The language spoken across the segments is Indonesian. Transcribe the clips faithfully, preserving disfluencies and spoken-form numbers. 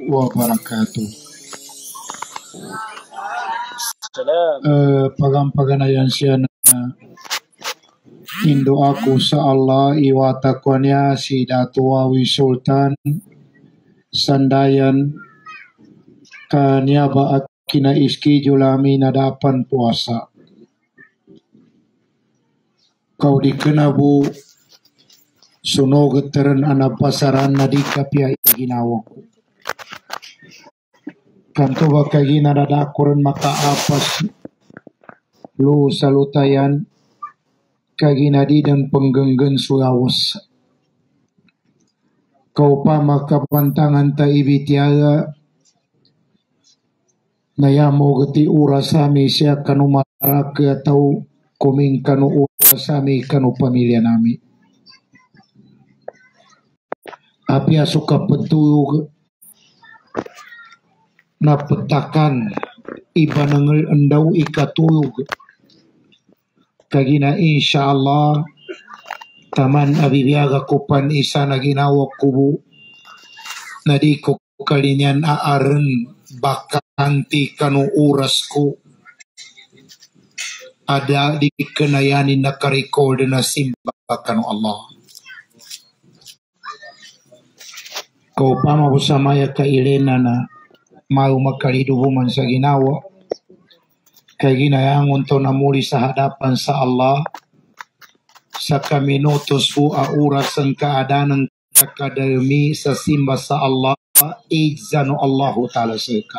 wabarakatuh. Uh, Pagam-paganayan siya na Indo aku sa Allah iwatakwanya si Datuawi Sultan Sandayan kanya ba at kinaiski julami nadapan puasa. Kau dikenabu sunog teren anapasaran na di kapya ginawa ko. Kanto ba kagi nadadakuran makaapas lu salutayan kagi nadi dan penggenggen Sulawes. Kau pa makapantangan ta ibitiaga nayamo geti urasami siya kanu marake atau kuming kanu urasami kanu pamilya nami. Api asuka petulog na petakan iba nangel endau ikatulog kagina insyaallah taman abibiaga kupan isa na ginawa kubu nadi ko kalinyan aaren bakanti kanu uras ko ada di kenayanin na karikol na simba kanu Allah. Kau pama usamaya kailena na mau makalidubuman sa ginawa kay ginayangon to namuli sa hadapan sa Allah sa kaminutos po auras ang kaadanan kakadalmi sa simba sa Allah izano Allahu ta'ala seka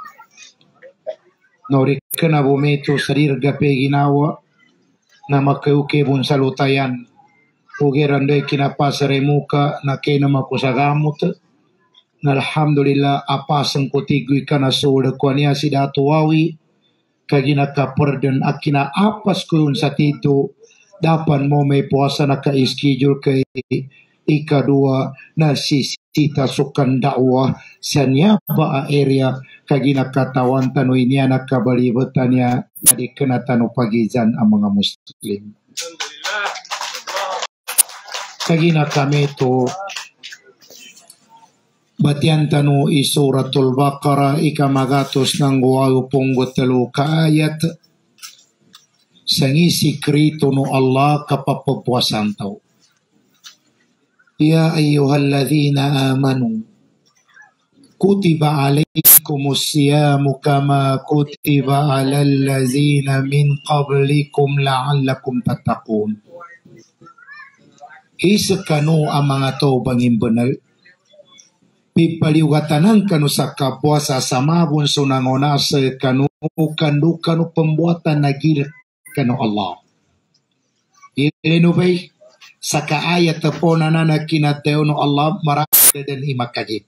nori kana bumito sa dirgape ginawa na makayukibon sa lutayan ugeranday kinapasaremuka na kinamakusagamot na alhamdulillah apasang kutigoy ka na sula ko niya si Datuawi kagina kaperden akina apas ko yun sa tito dapan mo may puasa na ka-schedule kay ikadua na si Tita Sukan Dakwah sa niya ba area kagina katawan tanoy niya nakabalibatan niya nadi kenatano pagizan ang mga Muslim. Kagina kami to batian tanu i suratul Baqarah ikamagatos ng walupong telu ka ayat sangisi krito no Allah kapapagpuasan tao. Ya ayyuhalladzina amanu kutiba alaikumus siyamu kama kutiba alal ladzina min qablikum la'allakum tattaqun. Isa kanu ang mga tao banging banal pipaliwatanan kanu sa kapuasa sa mabun sunangona sa kanu kanu kanu pembuatan nagil kanu Allah. Ilinubay sa kaayat po na nakinateo no Allah marami dan imakagip.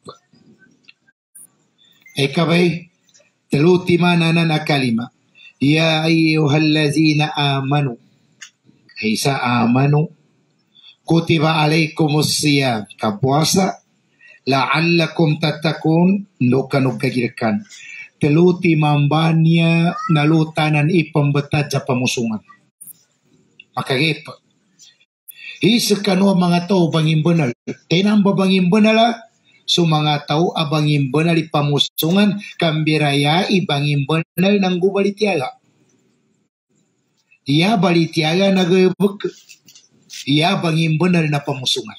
Ikabay telutima na nakalima. Ya ayyuhallazina amanu. Isa amanu. Kutiba alaikumus siyam. Kapuasa. La'allakum tatakun nukanug kagirkan teluti mambanya nalutanan ipambetad sa pamusungan makagip isa kanu mga tao banging benal tinamba banging benala so mga tao abanging benal ipamusungan kambiraya ibanging benal ng gubalitiaga iya balitiaga nagabuk iya banging benal na pamusungan.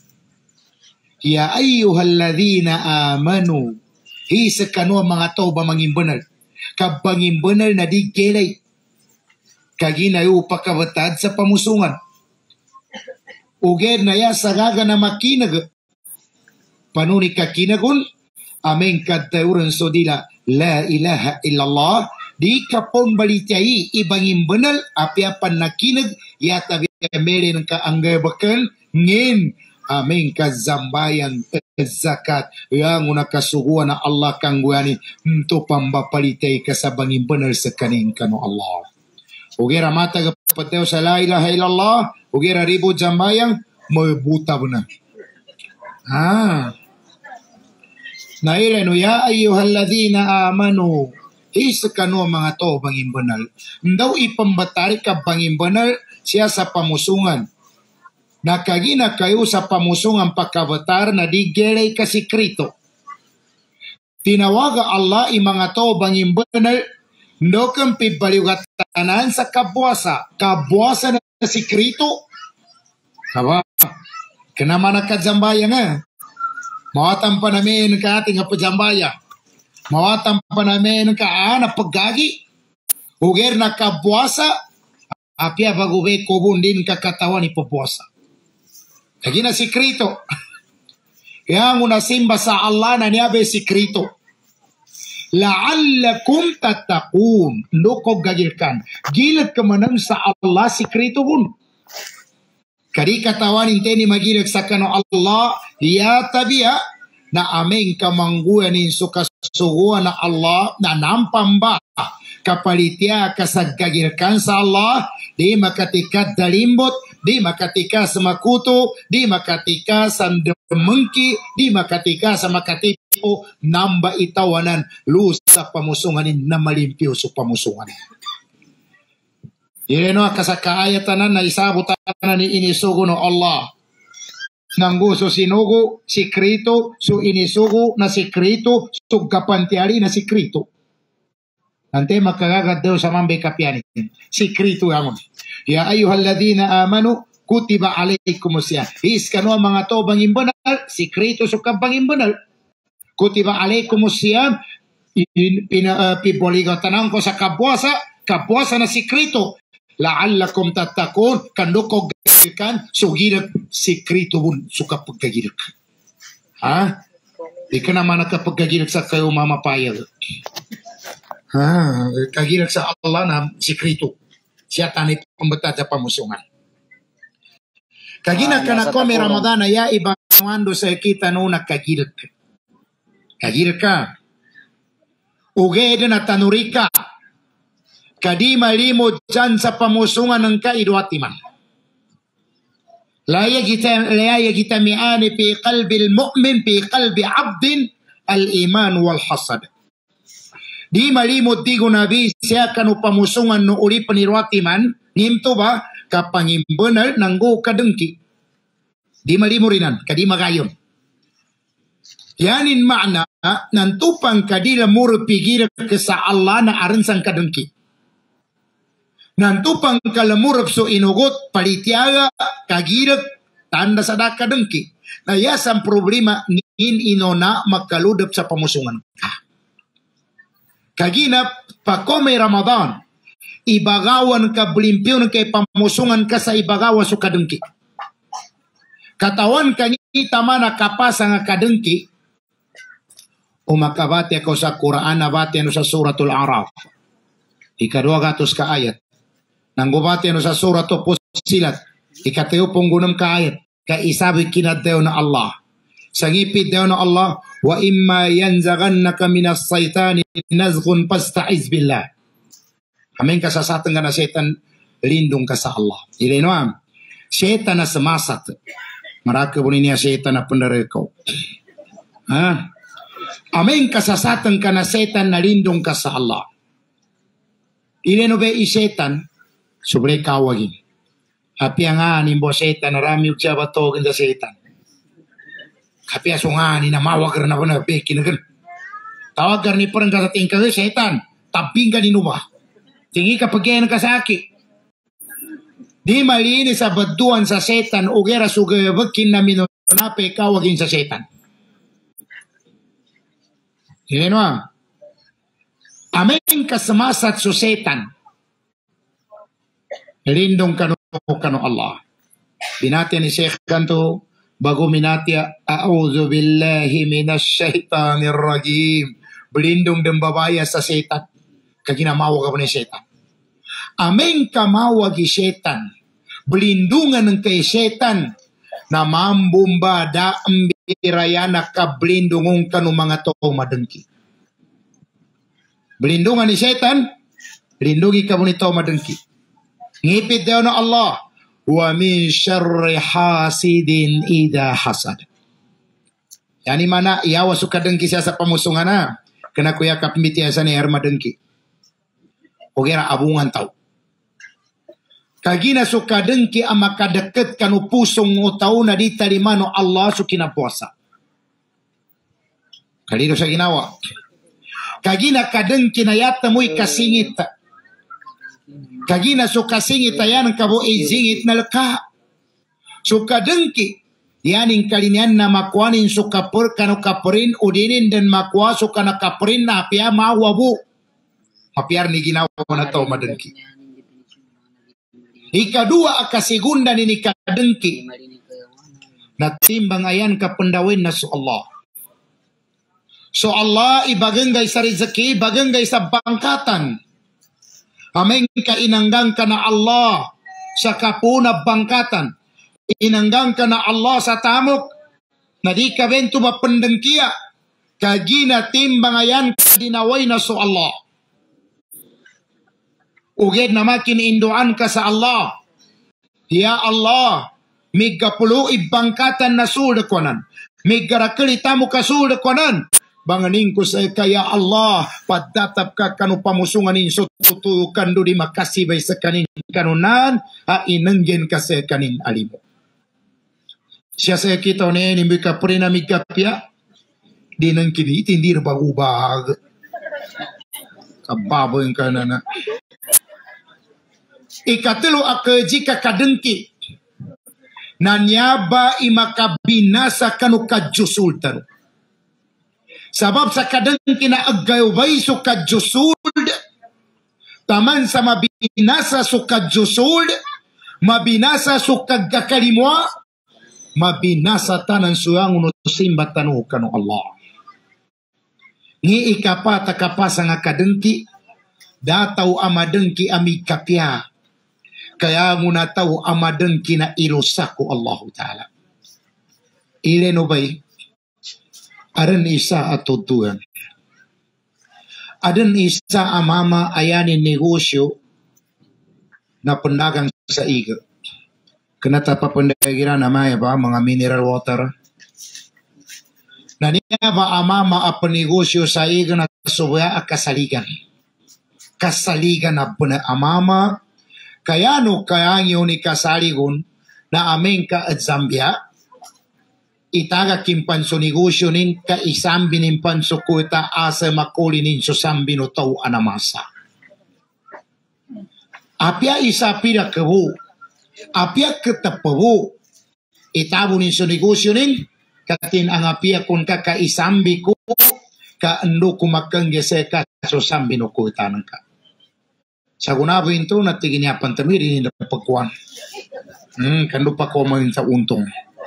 Ya ayyuhalladzina amanu hisa kanu mga tao ba manging banal kabanging banal na di gelay kaginayo pakabatad sa pamusungan uger na ya sagaga na makinag panuni kakinagol amen kadtauran so dila la ilaha illallah di kapon balitay ibanging banal apiapan nakinag yata mere ng kaanggay bakal ngin amin kazambayan zakat yang una kasuguan na Allah kang guani untuk pambapalitay kasabangin benar sa kaning kanu Allah. Ugera mata kapateo sa la ilaha illallah ugera ribu jambayang mabuta benar. Ah. Naireno ya ayyuhalladzina amanu isa kanu mga to bangin benar. Ndaw ipambatari ka bangin benar siya sa pamusungan. Nakagina kayo sa pamusungan pagkabatar na di gelay kasi krito. tinawaga Allah imangato bangin benar ndokem pi baliugatanan sa kabuasa kabuasa na sikrito kaba kenama nakajambaya nga mawatan pa namin ka ating pajambaya mawatan pa namin ka anak pagagi uger na kabuasa apia bagube kubundin kakatawan ni pabuasa kagi na sikrito yang unasimba sa Allah na niyabe sikrito la'allakum tattaqun lukog gagilkan gilat kemenang sa Allah sikrito pun kari katawan inteni magilag sa kano Allah ya tabia na ameng kamangguan in suka suguan na Allah na nampamba kapalitya kasagagilkan sa Allah di makatika dalimbot di makatika sa makuto di makatika sa mengki di makatika sa makatipo namba itawanan lusa pamusunganin na malimpyo sa pamusunganin. Yeno kasakaayatanan na isabutanan ni inisugo no Allah. Nanggo so sinugo sikrito so inisugo na sikrito so kapantiari na sikrito. Ante makagagat daw sa mambe kapiani. Sikrito yangon. Ya ayyuhalladhina amanu kutiba alaikumusya. Is kano mga to bangin banal, sikrito so kabangin banal. Kutiba alaikumusya, piboligaw tanang ko sa kabuasa, kabuasa na sikrito. La'allakum tatakun, kandukog gagilkan, sugirat sikrito bun, suka pagkagilik. Ha? Di ka naman nakapagkagilik sa kayo mamapayag. Ha? Kagilik sa Allah na sikrito. Siya tanit pembetat sa pamusungan. Kagina kana ko may Ramadan ya ibangando sa kita no nakagil. Kagil ka. Ugede na tanurika. Kadi malimo dyan sa pamusungan ng kaidwatiman. La yagita la yagita mi'ani fi qalbi al-mu'min fi qalbi 'abdin al-iman wal hasad. Di malimot di gunabi siya kanu pamusungan no uri panirwatiman nimto ba kapangimbenal nanggo kadengki. Di malimurinan kadi magayon. Yanin makna nantupang kadila muro pigir ke sa Allah na aransang kadengki. Nantupang kalamurap so inugot palitiaga kagirap tanda sa kadengki. Na yasang problema nin inona magkaludap sa pamusungan ka. Kaginap pakome Ramadan ibagawan ka blimpyo kay pamusungan ka sa ibagawa so kadengki. Katawan kanita mana kapasa nga kadengki umakabati ako sa Quran nabati ano sa suratul Araf ikadua gatos ka ayat nanggubati ano sa suratul Fussilat ikateo punggunam ka ayat ka isabi kinadeo na Allah sangipid deo na Allah wa imma yanzaghannaka minas saitani nazghun fasta'iz billah. Amin kasasatan ka na setan lindung ka sa Allah. Ilinoam setan na semasat maraka bunin niya setan na pendereko. Ha? Amin kasasatan ka na setan na lindung ka sa Allah. Ilino be isetan sobre kawagin. Api ang anin bo setan rami uksa batogin da setan. Kapi asungani na mawag na na pekin na tawag ni parang katating ka setan tabing ka ninuba tingi ka pagyan ka sa aki di malinis sa baduan sa setan ugera sugabakin na minunape kawagin sa setan. Hileno ah amin kasamasat sa setan lindong kanu kanu Allah binati ni Sheikh kanto bago minatya, a'udzu billahi minasy syaithanir rajim. Belindung dan babaya sa setan. Kaginamawa ka pa ni setan. Ameng kamawa gi setan. Belindungan ng kay setan. Na mambumba da ambirayana ka belindungon ka ng mga to madengki. Belindungan ni setan. Lindungi ka mo nito madengki. Ngipit daw na Allah. Wa min syarri hasidin idha hasad. Yani mana iawa suka dengki siya sa pamusungan na. Kena kuya kapimiti sa ni herma dengki. Ogera abungan tau. Kagina suka dengki ama kadeket kanu pusong o tau na ditarimano Allah sukina puasa. Kalido sa ginawa. Kagina kadeng kinayat mo'y kasingit. Kagina so kasingit ayan kabo izingit na laka. So kadengki yaning kalinian na makwanin so kapur kano kapurin udinin dan makwa so kana kapurin na apya mawabu. Mapiar ni ginawa na to madengki. Ikadua akasigunda ni kadengki. Natimbang ayan kapendawin na so Allah. So Allah ibagenggay sa rezeki, bagenggay sa bangkatan. Ameng ka inanggang ka na Allah sa kapuna bangkatan. Inanggang ka na Allah sa tamok. Na di ka bento mapendengkia. Kagina timbang ayan kadinaway na so Allah. Uged na makin induan ka sa Allah. Ya Allah, migapulu ibangkatan na sudakonan. Migarakilita mo kasuda konan. Banganing ko sa kaya Allah, padatap ka kanu pamusungan inso tutukan do di makasibay sa kanin kanunan, a inanggen ka sa kanin alimo. Siya sa kita ne nimbi ka prina migapya, di nang kini tindir bagubag. Kababoy ka na na. Ikatilo aka jika kadengki nanyaba imakabinasa kanu kajusul tanu. Sabab sa kadengki na agayubay so kajusul taman sa mabinasa so kajusul mabinasa so kagakalimwa mabinasa tanan suyang unusimba tanu kanu Allah. Ni ikapa takapasa nga kadengki dataw amadengki ami kapya. Kaya muna tahu amadeng kina ilusaku Allah Ta'ala. Ile no bay. Aran isa atau tuan. Adan isa amama ayanin negosyo na pendagang sa iga. Kenapa papendagiran namanya ba mga mineral water. Na niya ba amama apa negosyo sa iga na subaya kasaligan. Kasaligan na puna amama. Kaya no kaya nyo ni kasaligon na aming ka at Zambia, itaga kimpanso negosyo nin ka isambi nin panso kuita asa makuli nin so sambi no tau anamasa. Apya isa pira kebo, apya ketapawo, itabo nin so negosyo nin, katin ang apya kun ka ka isambi ko, ka ando kumakang geseka so sambi no kuita nang ka. Sa gunabo ito, natigin niya pantamiri ni napagkuhan. Hmm, kando pa ko mo sa untong.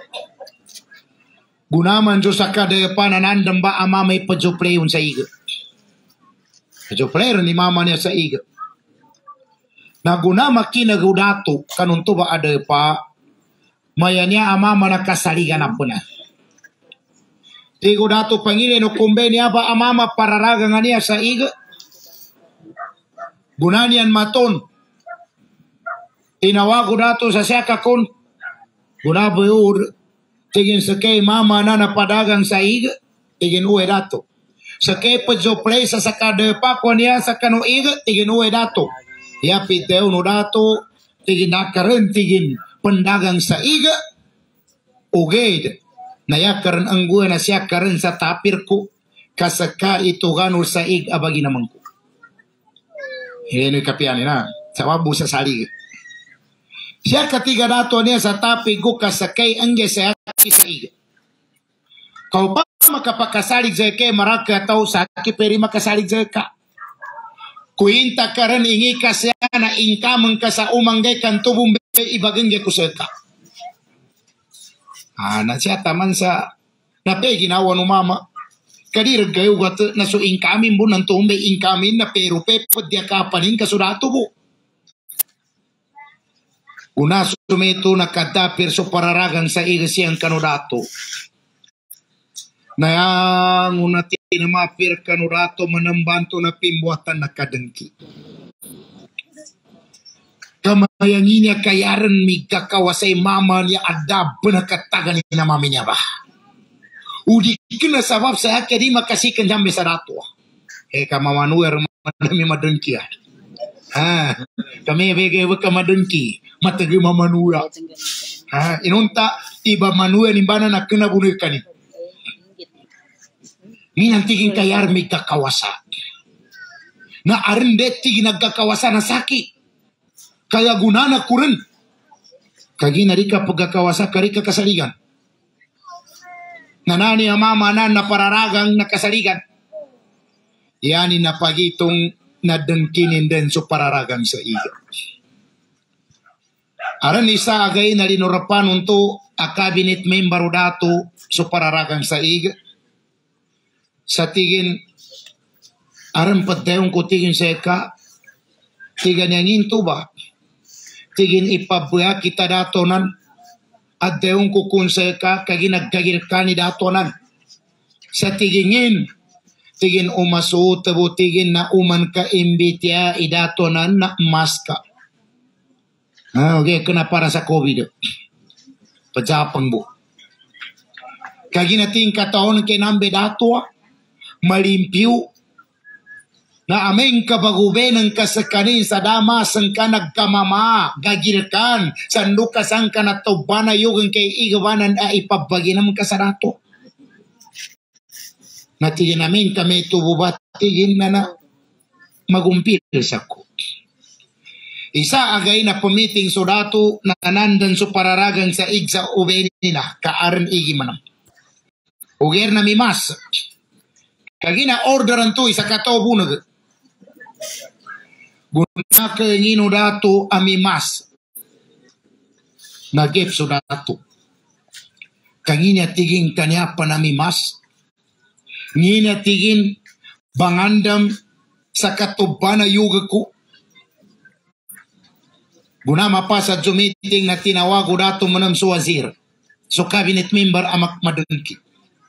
Gunaman jo sa kada pananandam ba ama may pajoplayon sa iga. Pajoplayon ni mama niya sa iga. Nagunama kinagudato, kanunto ba ada pa, maya niya ama manakasaligan na po na. Tigo dato pangili no kumbe niya ba ama pararaga nga niya sa iga. Gunanian maton. Tinawago dato sa siya kakon. Gunabo yun. Tigin sa kay mama na napadagang sa iga. Tigin uwe dato. Sa kay padyo play sa sakadepa ko niya sa kanu iga. Tigin uwe dato. Yapit daw no dato. Tigin nakarin tigin pendagang sa iga. Uged. Nayakaran ang guwa na siya karin sa tapir ko. Kasaka ito ganul sa ig abagi naman ko. Ini kapian na sababu sa salig. Siya katiga dato niya sa tapi ko kasakay angge sa kisig. Kau pa makapakasalig sa kay maraka tau sa kiperi makasalig sa ka. Kuinta karan ingi kasya na income ka sa umanggay kan tubong ibagangge ko sa ka. Ah, na siya taman sa nape ginawa no mama. Kadir kayo gat na so inkamin mo ng tumbe inkamin na pero pepod dia kapanin kasurato mo. Una sumeto na kadapir so pararagan sa igasiyang kanurato. Na yang una tinamapir kanurato manambanto na pimbuatan na kadengki. Kamayangin niya kayaran mi kakawasay mama niya adab na katagan ni na mami niya ba. Udi kena sabab saya kadi makasikan jambe sarato. Eh kama manuer manami madengki. Ha, kami bege weka madengki, matagi mamanura. Ha, inunta iba manuer nimbana na kena bunuh kani. Minang tigin kayar may kakawasa. Na arendet tigin nagkakawasa na saki. Kaya gunana kuren. Kagi narika pagkakawasa karika kasaligan. Nanani amamanan na pararagang nakasaligan. Yani na pagitong nadengkinin din so pararagang sa iyo. Aran isa agay na linurapan unto a cabinet member dato so pararagang sa iyo. Sa tigin, aran patayong ko tigin sa eka, tigan yang into ba? Tigin ipabuya kita datonan, at dayong ko kun sa eka, kagi nagkagil ka ni datonan. Sa tigingin, tigin umaso, tabo tigin na uman ka imbitya idatonan na maska. Ah, okay, kena para sa COVID. Pajapang bu. Kagi nating kataon kinambe dato, malimpyo na aming kabagubenang kasakanin sa damasan ka nagkamama, gagilkan, sandukasan ka na tobana yugang kay igawanan a ipabagi naman ka sa dato. Natigin namin kami tububat, tigin na na magumpil sa ko. Isa agay na pumiting so dato na nandan so pararagan sa igsa uben nila, kaaran igi manam. Uger na mimas. Kagina orderan to isa kato bunag. Guna ka ngino dato amimas. Nagip so dato. Kagina tiging kanya panamimas. Ngina tigin bangandam sa katubana yuga ko. Guna mapasa jo meeting na tinawago dato manam so wazir. So cabinet member amak madengki.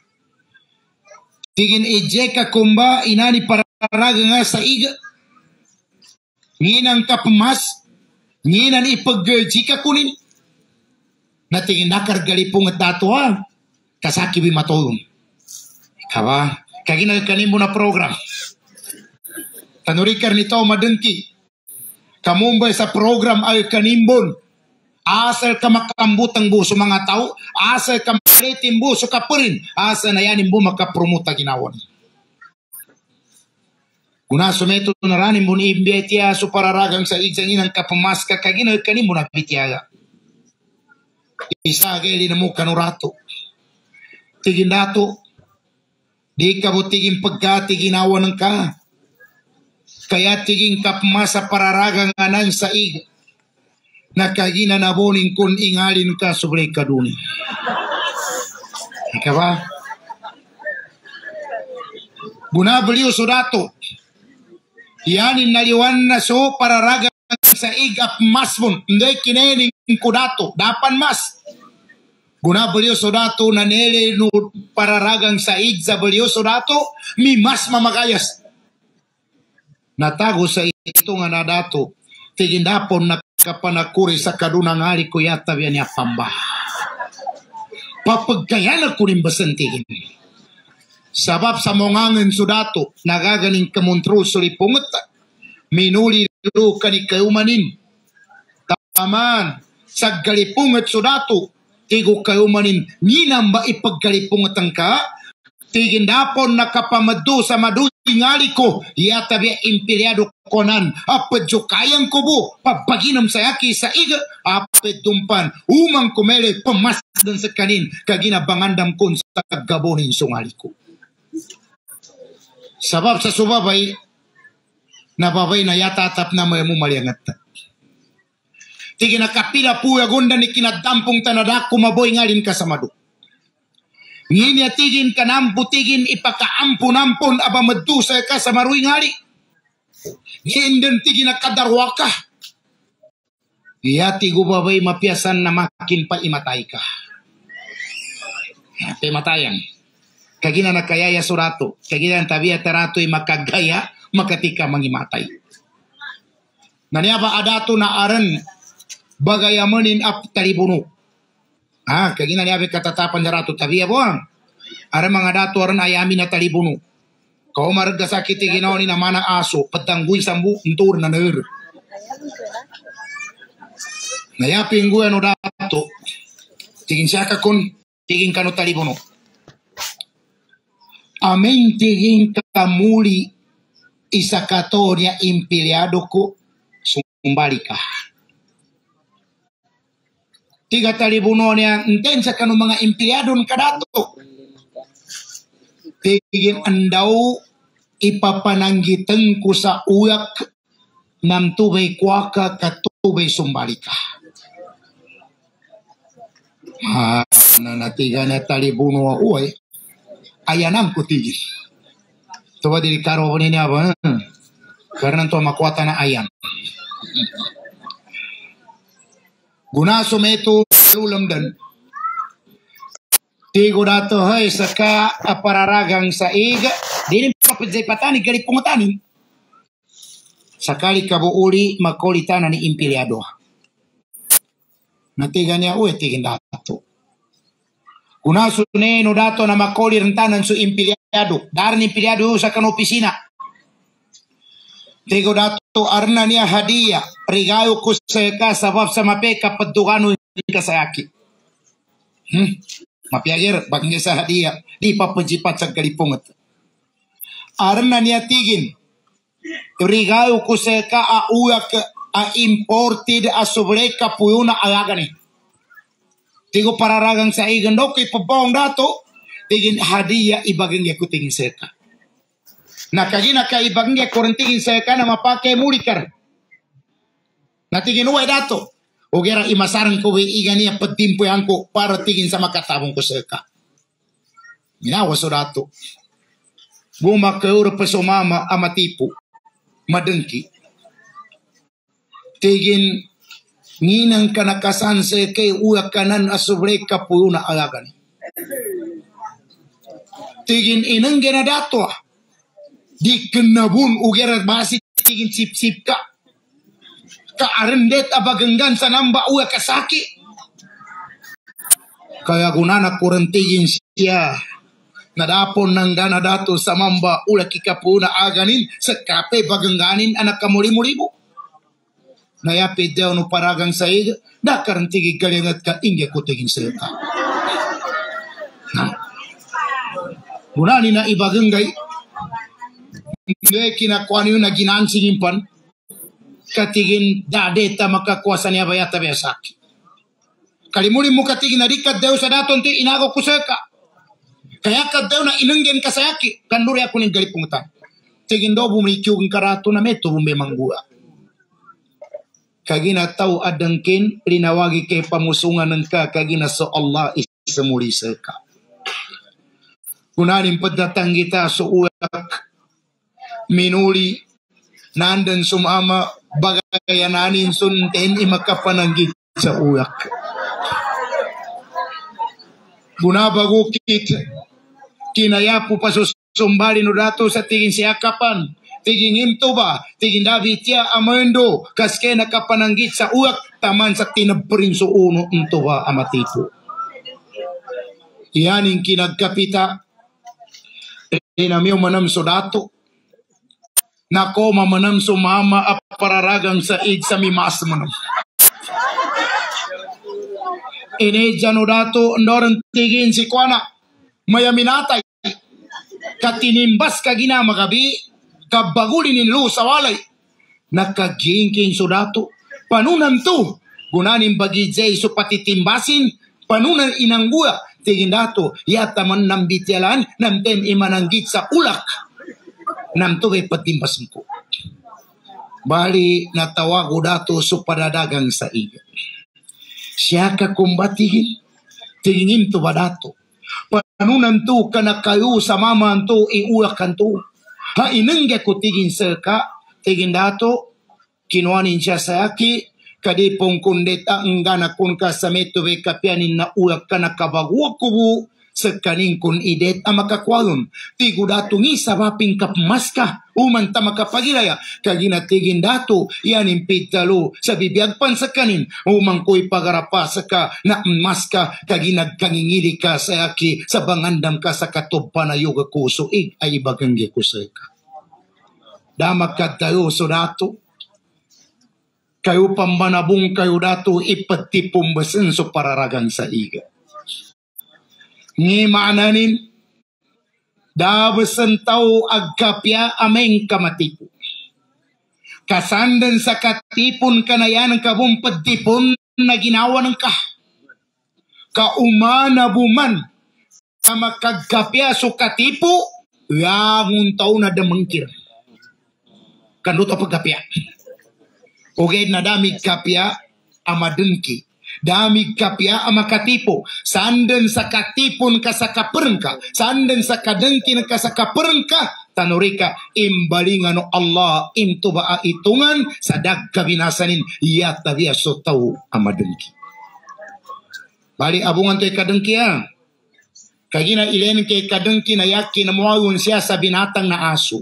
Tigin ejeka kumba inani pararaga nga sa iga. Nginang kapamas, nginan ipag-jika kunin. Natingin nakargalipong at dato ha. Kasaki bi matulong. Kawa, kaginagkanin mo na program. Tanurikar nito madengki. Kamumbay sa program ay kanimbon. Asal ka makambutang buso mga tao, asal ka maritim buso ka pa rin, asal na yanin bu makapromote ginawan. Kuna sumeto na ranin mo ni imbetiya so pararagang sa igsangin ng kapamaska kagina kanin mo na pitiyaga. Isa agay na mo kanurato. Tigin dato, di ka mo tigin pagkati ginawan ng ka. Kaya tigin kapamasa pararagang anan sa iga. Nakagina na boning kun ingalin ka sobre kaduni. Ika ba? Bunabaliw so dato. Yanin naliwan na so pararaga sa igap masmon. Hindi kinening ko dato. Dapan mas. Bunabaliw so dato na nele no pararagang sa ig sa baliw so dato. Mi mas mamagayas. Natago sa ito nga na dato. Tigindapon na kapanakuri sa kadunang hari ko yata biya niya pamba. Papagkayala ko rin basantigin. Sabab sa mongangin sudato, nagagaling kamontro sulipungot, minuli lo kani kayumanin. Taman, sa galipungot sudato, tigo kayumanin, ninamba ipagkalipungot ang ka, tigindapon nakapamadu sa madu tingali ko, yata biya imperiado konan, apadyo kayang kubo, papaginam sa yaki sa iga, apad dumpan, umang kumele, pamasdan sa kanin, kaginabangandam kon sa gabonin sungali ko. Sabab sa subabay, nababay na yata tap na may mumaliangat. Tigi nakapila po agunda ni kinadampong tanadak kumaboy ngalin ka sa madu. Ngini tigin kanampu tigin ipakaampu-nampun aba medusay ka sa maruing hari. Nginden tigin nakadarwa ka. Iya tigo babay mapiasan na makin pa imatay ka. Pimatayan. Kagina nakayaya surato. Kagina tabiya tarato ay makagaya makatika mangimatay. Naniaba adato na aran bagayamanin ap talibuno. Ah, kagina niya katatapan na rato tabiya buwang. Ara mga dato aran ayami na talibuno. Kau marga sakit ginawa ni naman ang aso, patangguy sambu, untur na ner. Nayapin gue ano dato, tigin siya kakon, tigin kano talibuno. amen tigin kamuli isakatoria empleado ko sumbalika. Tiga talibunon yang intensa kanu mga empleyado kadato. Tigin andau ipapananggitan ko sa uyak nam tubay kuaka katubay sumbalika. Ha, nanatiga na talibuno wa uay, ayanam ko tigin. Tuwa dili karo ko nini apa, karena to makuata na ayan. Guna sumeto ulam dan tigo dato hay saka apararagang sa iga, dini papajay patani gali pungutani. Sakali kabuuli makolitana ni empleado. Natiga niya uwe tigin dato. Kuna suneno dato na makoli rentanan su empleado. Dar ni empleado sa kan opisina. Tigo dato arna niya hadiah. Rigayo ko sa ka sabab sa mapeka padugano ni kasayaki. Hmm? Mapiagir bagnya sa hadiah. Di papajipat sa galipungat. Arna niya tigin. Rigayo ko sa ka a uyak a imported a sobreka puyuna alagani. Tigo pararagang sa igandok kay pabawang dato, tigin hadiah ibaging ya kutingin seka. Nakagina ka ibaging ya kurentingin seka na mapake mulikar. Natigin uwe dato. Ugera imasarang ko igani ya patimpo yang ko para tigin sa makatabong ko seka. Minawa so dato. Buma ka euro peso mama amatipo. Madengki. Tigin nginang kanakasan sa kay uyak kanan asobre kapuyuna alagan. Tigin inang genadato. Di kenabun ugerat basi tigin sip-sip ka. Kaarendet abagenggan sa namba uyak kasaki. Kaya gunana kurang tigin siya. Nadapon ng ganadato sa mamba uyak ikapuna aganin sa kape bagengganin anak kamuli-mulibo. Nayapit daw no paragang sa iya, dakarang tigig galingat ka, ingya ko tiging sa ka. Gunani na ibaganggay, hindi kinakuha niyo na ginansingin pan, katigin dadeta makakuasa niya bayata bayasaki. Kalimulin mo katigin na rikat daw sa daton ti inago ko sa ka. Kaya ka daw na inanggan ka sa yaki, kanduri ako ng galipungutan. Tigin daw bumikiugin karato na meto bumimangguwa. Kagina tau adangkin linawagi kay pamusungan ng ka kagina sa Allah isamuli sa ka. Kunanin pagdatang kita sa uyak minuli nandan sumama bagayananin sunten imakapananggit sa uyak. Gunabagukit kinayapu pasusumbali no dato sa tingin siyakapan. Tiging imto ba, tiging David ya amendo, kaske nakapananggit sa uyak, taman sa tinabrin so uno, imto ba amatipo. Yaning kinagkapita, inamiyo manam so dato, nako mamanam so mama apararagang sa id sa mimas manam. Ini jano dato, ndoran tigin si Kwana, mayaminatay, katinimbas kagina magabi, kabaguli ni lu sa walay nakagingking sudato panunan tu gunanin bagi jay so patitimbasin panunan inangguya tigin dato yata man nambityalan namten imananggit sa ulak namto kay patimbasin ko bali natawago dato so padadagang sa iya siya ka kumbatigin tigin to badato panunan tu kanakayo sa mama to iulak kanto ha inangga ko tigin sa ka, tigin dato, kinuanin siya sa aki, kadipong kundeta ang gana kun ka sa meto be kapianin na uyak ka nakabagwa kubu, sa kaning kun idet ang makakwalon. Tigo dato ngi sa maping kapmaska, uman ta makapagilaya, kagina tigin dato, yan impitalo, sa bibiyagpan sa kanin, umang ko'y pagarapa sa ka, na maska, kaginag kangingili ka sa aki, sa bangandam ka sa katubpa na yoga ko, so ig ay ibaganggi ko sa ka. Damak ka tayo, so dato, kayo pambanabong kayo dato, ipatipumbasin so pararagan sa iga. Ngi maananin, Da besentau agapya ameng kamatipu. Kasandan sa katipon kanayan kabong pagtipon na ginawa ng kah. Kaumana buman kamakagapya so katipo yangun tao na damangkir. Kanduto pagkapya. Ugay na dami kapya amadengki. Dami kapya amakatipo. Sandan sa katipon ka sa kaperengka. Sandan sa kadengki na ka sa kaperengka. Tanurika imbalingan no Allah imtu ba itungan sa dagkabinasanin iya tabiya so tau amadengki. Bali abungan to'y kadengki ya. Kagina ilen kay kadengki na yakin na muawon siya sa binatang na aso.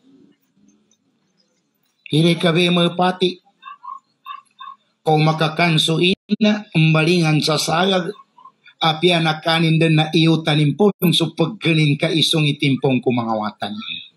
Hiri kabe mapati. Kung makakanso ina, umbalingan sa sayag, apya na kanin din na iyo tanimpon, so pagganin ka isong itimpong kumangawatan.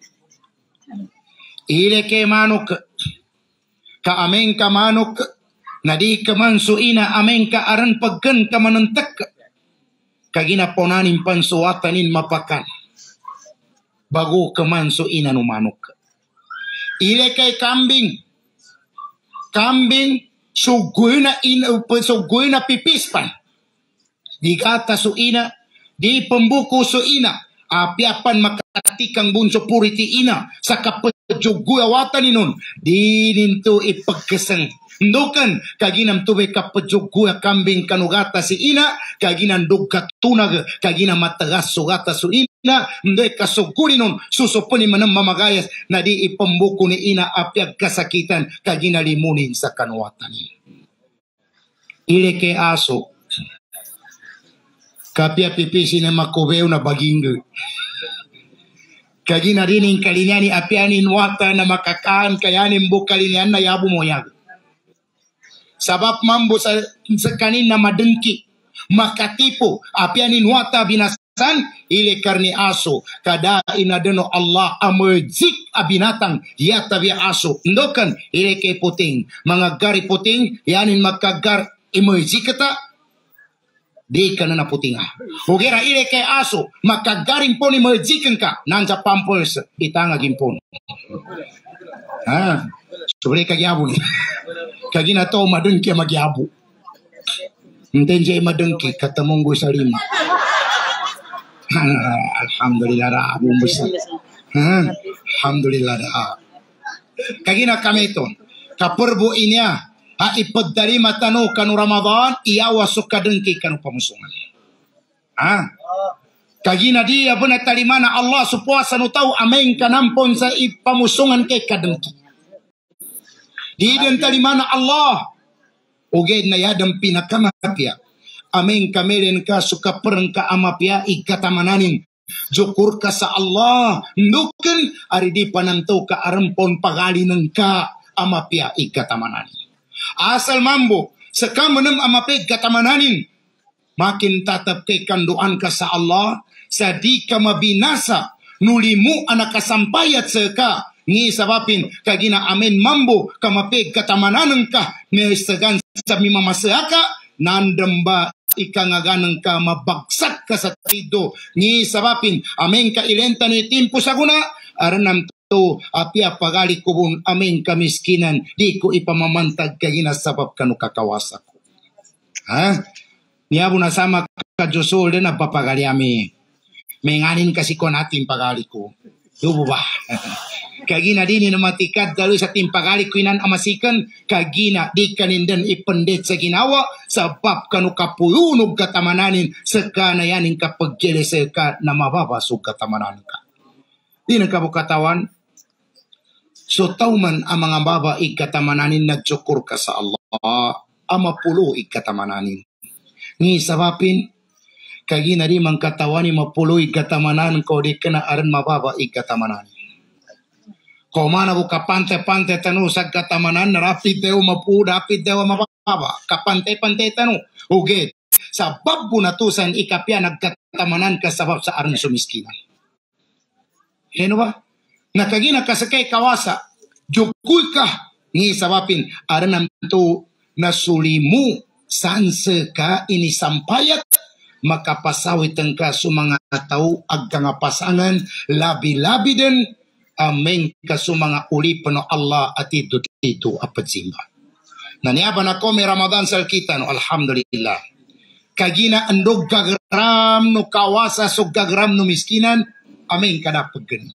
Ile kay manok, kaameng ka manok, na di ka man so ina, ameng ka aran paggan ka manantak, kaginaponanin pansuwatanin mapakan, bago ka man so ina no manok. Ile kay kambing, kambing, sugoy na ina, sugoy na pipispan. Di kata so ina, di pembuko so ina, apiapan makatikang bunso puriti ina, sa kapatjugoy awatan nun, di ninto ipagkasang. Ndukan, kaginam tuwe kapatjugoy kambing kanugata si ina, kaginam dugkat tunag, kaginam matagas sugata so ina, ndoy kasuguri nun, susupuni manang mamagayas, na di ipambuko ni ina apiag kasakitan, kaginalimunin sa kanuwatan. Ile ke aso, kapya pipisi na makubeo na baging. Kagina rining kalinyani apianin wata na makakaan kayanin bukalinyan na yabu moyag. Sabab mambo sa, sa kanin na madengki, makatipo, apianin wata binasan, ile karni aso, kada inadeno Allah amerjik abinatang, yata biya aso. Ndokan, ile kay puting, mga gari puting, yanin makagar emerjik kata, di ka na naputinga. Hugera ile kay aso, makagaring po ni merjikan ka, nansa pampers, itangagin po. Ha? Sobre kagyabu ni. Kagina to madengki magyabu. Intenje madengki katamunggo sa lima. Alhamdulillah ra abu besar. Alhamdulillah ra. Kagina kami to. Kapurbo inya ha ipadari matano kanu Ramadan iyawa sukadengki kanu pamusungan. Ha? Kagina dia benar talimana Allah supuasa nu tahu ameng kanampon sa ipamusungan kay kadengki. Di den talimana Allah uged na yadam pinakamapya ameng kamelen ka suka perengka amapya ikatamananin jukur ka sa Allah nduken ari di pananto ka arempon pagalinen ka amapya ikatamananin asal mambo sekamenem amapya ikatamananin makin tatap kay kanduan ka sa Allah sa di ka mabinasa nulimu anak kasampayat seka ni sabapin kagina amen mambo kamapeg katamananan ka ni sagan sa mimamaseaka nandamba ikangaganang ka mabagsak ka sa tido ni sabapin amen ka ilenta ni timpo saguna aranam to apia pagali kubun amen kamiskinan di ko ipamamantag kagina sabab kanu kakawasak ko ha niyabu na sama ka Josol din napapagali ami menganin kasi ko natin pagali ko yubo ba kagina dini na matikat dalo sa timpagali kuinan amasikan kagina di kanindan ipendet sa ginawa sabab kanu kapuyunog katamananin seka na yaning kapaggele seka na mababasog katamananin ka di nagkabukatawan so tauman ang mga baba ikatamananin nagsyukur ka sa Allah amapulo ikatamananin ni sabapin kagina di mang katawani mapulo ikatamananin ko di kana aran mababa ikatamananin kau mana buka pantai-pantai tanu sa katamanan rapid deo mapu rapid deo mababa kapante-pante tanu uge sabab bunatusan ikapya nagkatamanan ka sabab sa aran sumiskinan heno ba nakagina kasakay kawasa jukuy ka ni sabapin aran to nasulimu sanse ka ini sampayat makapasawit engka sumanga tao agka nga pasangan labi-labi din ameng ka sumanga uli no Allah at ito ito apat simba. Naniaban ako may Ramadan sal kita no alhamdulillah. Kagina andog gagram no kawasa so gagram no miskinan ameng kada paggan.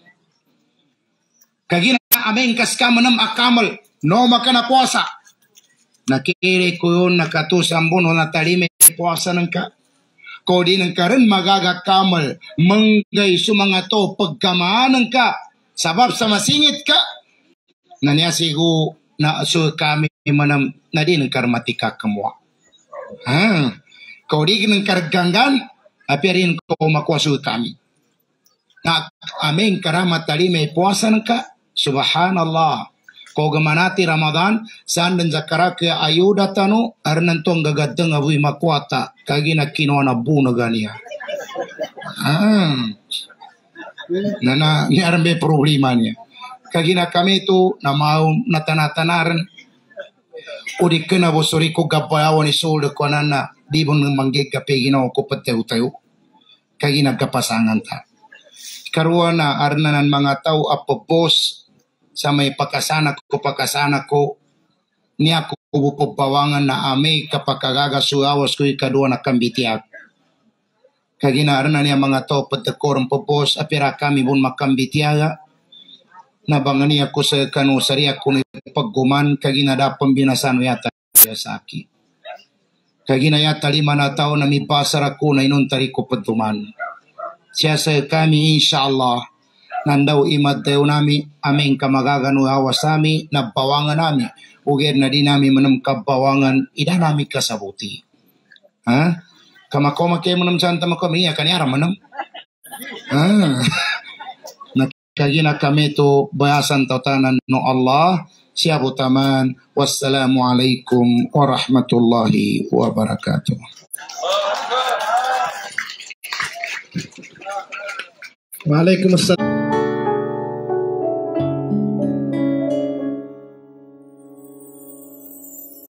Kagina ameng kaska manam akamal no makana puasa. Nakiri ko yun nakatusambon na talime puasa ng ka. Kau di nang karin magagakamal manggay sumanga to pagkamaan ka sabab sa masingit ka naniasigo na aso kami manam na di nang karmatika kamwa. Ha, kau di nang karganggan apirin ko makuaso kami. Na aming karamat talime puasa ng ka subhanallah. Kau gamanati Ramadan, saan dan zakara ke ayuda tano, arnantong gagadang abuy makwata, kagi na kinuha na buno ganiya. Ah, na na, niyaran may problema niya. Kagi na kami ito, na mau natanatanaran, o di ka na bosori ko gabayawan ni soldo ko na na, di mo nang manggig kape ginawa ko patayo-tayo, kagi nagkapasangan ta. Karuan na, arnanan mga tao apopos, sa may pakasana ko pakasana ko niya ko bupawangan na ame kapakagagasuawas ko ikadua na kambitiak. Kaginaran na niya mga tao patakorong popos apira kami bun makambitiaga na bangan niya ko sa kanusari ako ni pagguman kaginadapang binasano yata sa aki. Kaginayata lima na tao na mipasar ako na inuntari ko patuman. Siya sa kami inshallah nandaw imad tayo nami aming kamagagano awas nami na bawangan nami ugir na di nami manam kabawangan ida nami kasabuti. Ha? Kamakoma kayo manam santa makamiya kanyara manam. Ha? Nakagina kami to bayasan tautanan no Allah siya butaman. Wassalamualaikum warahmatullahi wabarakatuh. Waalaikumsalam.